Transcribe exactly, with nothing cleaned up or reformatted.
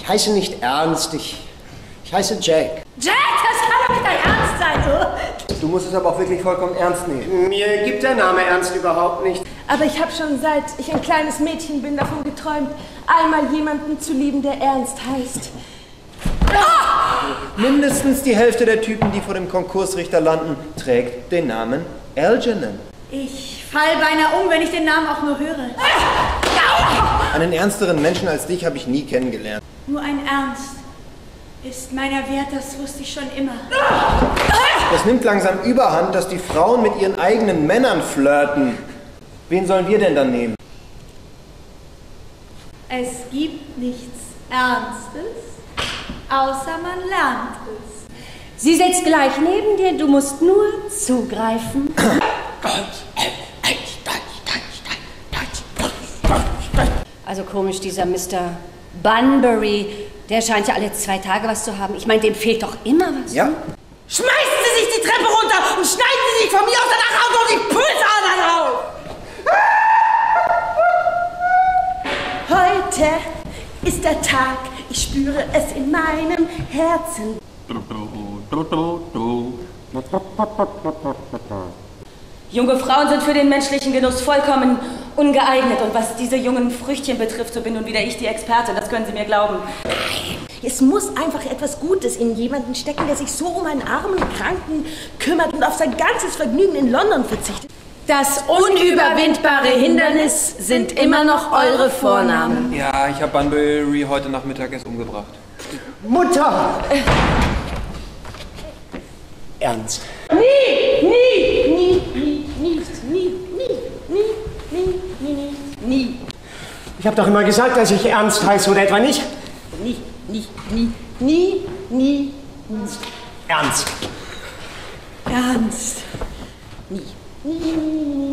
heiße nicht Ernst, ich, ich heiße Jack. Jack, das kann doch nicht dein Ernst sein, oder? Du musst es aber auch wirklich vollkommen ernst nehmen. Mir gibt der Name Ernst überhaupt nicht. Aber ich habe schon seit ich ein kleines Mädchen bin davon geträumt, einmal jemanden zu lieben, der Ernst heißt. Mindestens die Hälfte der Typen, die vor dem Konkursrichter landen, trägt den Namen Algernon. Ich fall beinahe um, wenn ich den Namen auch nur höre. Einen ernsteren Menschen als dich habe ich nie kennengelernt. Nur ein Ernst ist meiner wert, das wusste ich schon immer. Es nimmt langsam überhand, dass die Frauen mit ihren eigenen Männern flirten. Wen sollen wir denn dann nehmen? Es gibt nichts Ernstes, außer man lernt es. Sie sitzt gleich neben dir, du musst nur zugreifen. Also komisch, dieser Mister Bunbury, der scheint ja alle zwei Tage was zu haben. Ich meine, dem fehlt doch immer was. Ja. Schmeißen Sie sich die Treppe runter und schneiden Sie sich von mir aus danach aus und die Pulsadern auf! Heute ist der Tag, ich spüre es in meinem Herzen. Junge Frauen sind für den menschlichen Genuss vollkommen ungeeignet. Und was diese jungen Früchtchen betrifft, so bin nun wieder ich die Expertin, das können Sie mir glauben. Es muss einfach etwas Gutes in jemanden stecken, der sich so um einen armen Kranken kümmert und auf sein ganzes Vergnügen in London verzichtet. Das unüberwindbare Hindernis sind immer noch eure Vornamen. Ja, ich habe Bunbury heute Nachmittag erst umgebracht. Mutter! Ernst. Nie, nie, nie, nie, nie, nie, nie, nie, nie, nie, nie. Ich habe doch immer gesagt, dass ich Ernst heiße, oder etwa nicht? Nie, nie, nie, nie, nie, nie. Ernst. Ernst. Nie, nie, nie, nie.